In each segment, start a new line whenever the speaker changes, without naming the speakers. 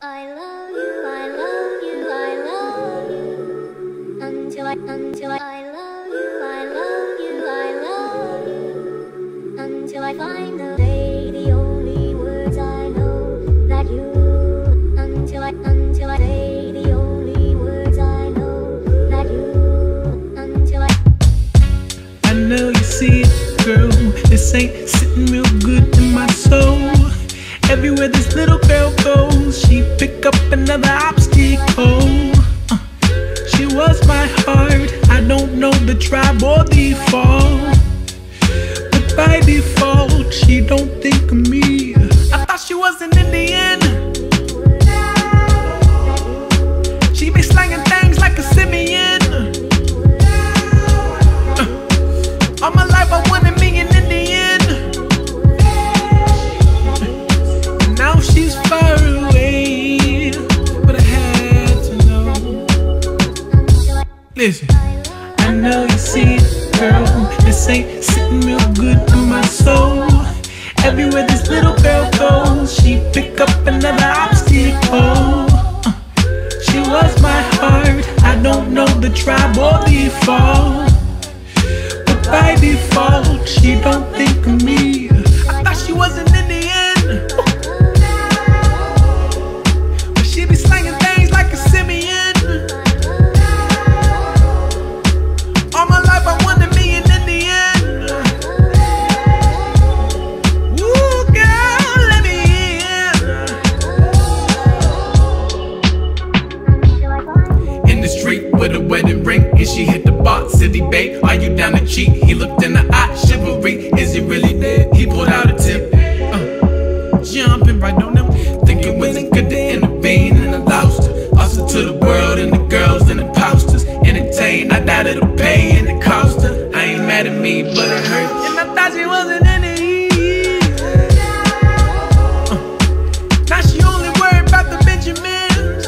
I love you, I love you, I love you. Until I love you, I love you, I love you. Until I find the day, the only words I know that you. Until I say the only words I know that you. Until I
know you see it, girl. This ain't sitting real good in my soul. Everywhere this little girl goes, she pick up another obstacle. She was my heart. I don't know the tribe or default, but by default, she don't think of me. I thought she was an Indian. She be slanging things like a simian. All my life I wanted me an Indian. Now she's far away, but I had to know. Listen, I know you see it, girl. This ain't sitting real good in my soul. Everywhere this little girl goes, she pick up another obstacle. She was my heart. I don't know the tribe or default, but by default, she don't think of me. I thought she was an Indian, but she be slanging things like a simian. All my life I wanted me an Indian. Ooh, girl, let me in. In the street with a wedding ring, and she hit the bar, city babe, are you down to cheat? He looked in the eye, chivalry, is he really dead? He pulled out a tip, jumping right on him, thinking was it good to intervene, and I lost her. Lost her to the world and the girls and the posters. Entertained, I doubt it'll pay and it cost her. I ain't mad at me, but it hurt, and I thought she wasn't in it. Now she only worried about the Benjamins.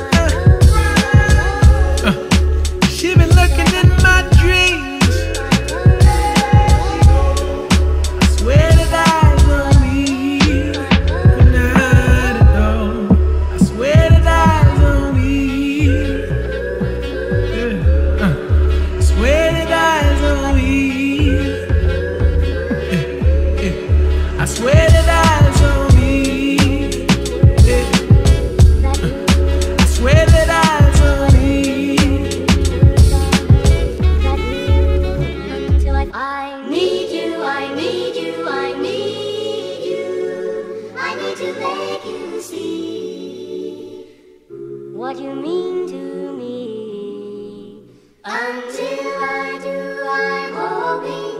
She been looking in my dreams. I swear that eyes on me, but not at all. I swear that eyes on me. I swear that eyes on me. I swear that eyes on me. I swear that eyes on me.
until I need you, I need you, I need you. I need to make you see what you mean to me. Until I do, I'm hoping